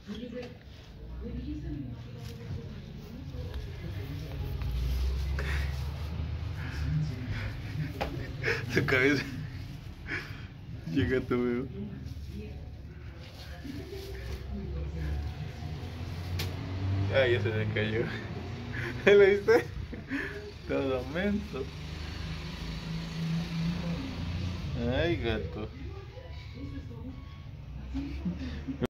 Su cabeza. Llega tu bebé. Ay, ya se me cayó. ¿Lo viste? Todo menso. Ay, gato.